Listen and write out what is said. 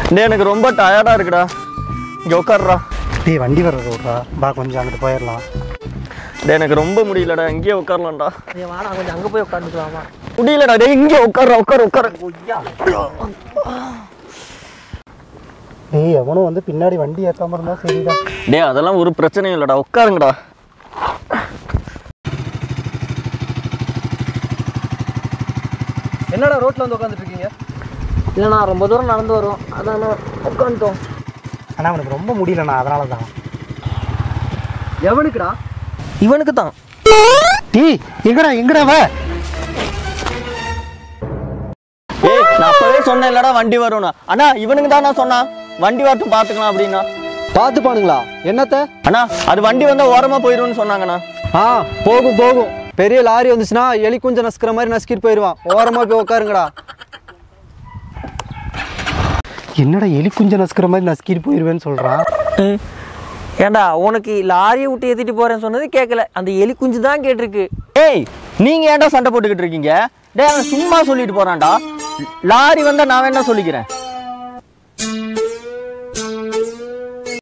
டேய் எனக்கு ரொம்ப டயர்டா இருக்குடா. இங்க உட்காருடா. டேய் வண்டி வர்றது விட்றா. பா கொஞ்சம் அங்கிட்டு போயிடலாம். டேய் எனக்கு ரொம்ப முடியலடா. இங்கேயே உட்காரலாம்டா. டேய் வாடா கொஞ்சம் அங்கே போய் உட்காந்துக்கலாமா? முடியலடா. டேய் இங்கே உட்காரு. டேய் எவனும் வந்து பின்னாடி வண்டி ஏற்றாம இருந்தா சரிடா. டேய் அதெல்லாம் ஒரு பிரச்சனையும் இல்லைடா. உட்காருங்கடா. என்னடா ரோட்டில் வந்து உட்காந்துட்டு இருக்கீங்க? இல்லைண்ணா ரொம்ப தூரம் நடந்து வரும், அதான் உட்காந்துட்டோம். ஆனால் அவனுக்கு ரொம்ப முடியலண்ணா, அதனால தான். எவனுக்குடா? இவனுக்கு தான். டேய் எங்கடா வா. ஏய் நான் அப்பவே சொன்னேன் இல்லடா வண்டி வரும்னா. அண்ணா இவனுக்கு தான் நான் சொன்னான் வண்டி வரட்டும் பார்த்துக்கலாம் அப்படின்னா. பார்த்துப்பானுங்களா? என்னத்த? அண்ணா அது வண்டி வந்தால் ஓரமாக போயிடும்னு சொன்னாங்கண்ணா. போகும். பெரிய லாரி வந்துச்சுன்னா எலி குஞ்சம் நசுக்கிற மாதிரி நசுக்கிட்டு போயிடுவான். ஓரமாக போய் உட்காருங்கடா. என்னடா எலி குஞ்சம் நசுக்கிற மாதிரி நசுக்கிட்டு போயிடுவேன்னு சொல்கிறான். ஏண்டா உனக்கு லாரியை விட்டு ஏற்றிட்டு போகிறேன்னு சொன்னது கேட்கல, அந்த எலி குஞ்சு தான் கேட்டிருக்கு. ஏய் நீங்கள் ஏன்டா சண்டை போட்டுக்கிட்டு இருக்கீங்க? டேய் அவன் சும்மா சொல்லிட்டு போகிறான்டா. லாரி வந்தால் நான் வேணா சொல்லிக்கிறேன்.